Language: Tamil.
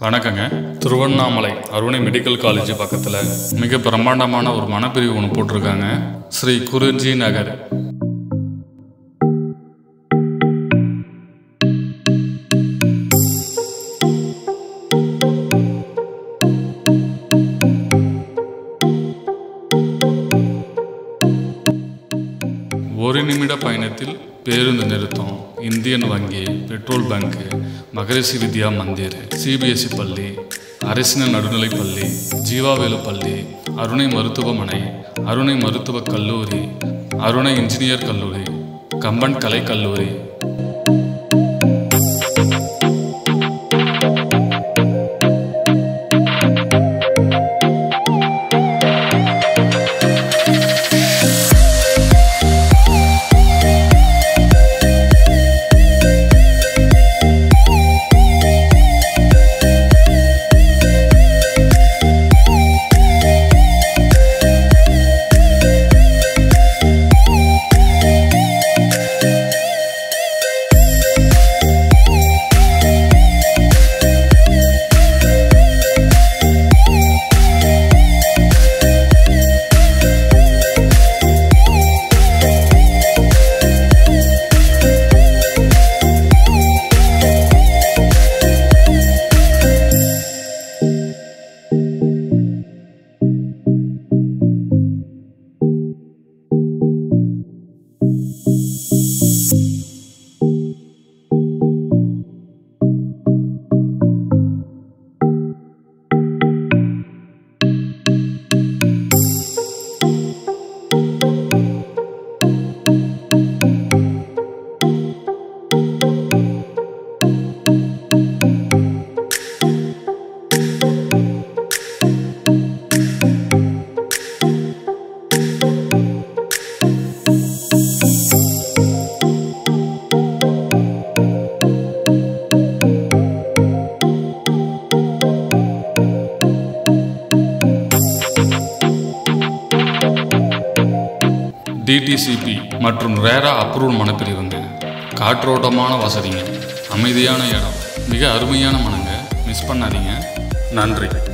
வணக்கங்க. திருவண்ணாமலை அருணை மெடிக்கல் காலேஜ் பக்கத்தில் மிக பிரம்மாண்டமான ஒரு மனப்பிரிவு ஒன்று போட்டிருக்காங்க. ஸ்ரீ குருஜி நகர். ஒரு நிமிட பயணத்தில் பேருந்து நிறுத்தம், இந்தியன் வங்கி, பெட்ரோல் பங்கு, மகரிஷி வித்யா மந்திர், சிபிஎஸ்இ பள்ளி, அரசின நடுநிலைப் பள்ளி, ஜீவாவேலு பள்ளி, அருணை மருத்துவமனை, அருணை மருத்துவக் கல்லூரி, அருணை இன்ஜினியர் கல்லூரி, கம்பன் கலைக் கல்லூரி, டிடிசிபி மற்றும் ரேரா அப்ரூவல் மனப்பிரிவுங்க. காற்றோட்டமான வசதிங்க, அமைதியான இடம், மிக அருமையான மனங்க. மிஸ் பண்ணாதீங்க. நன்றி.